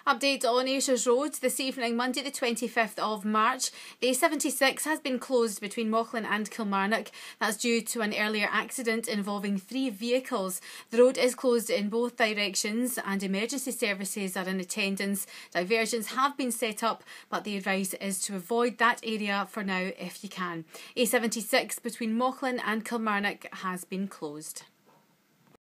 Update on Ayrshire's roads this evening, Monday the 25th of March. The A76 has been closed between Mauchline and Kilmarnock. That's due to an earlier accident involving 3 vehicles. The road is closed in both directions and emergency services are in attendance. Diversions have been set up, but the advice is to avoid that area for now if you can. A76 between Mauchline and Kilmarnock has been closed.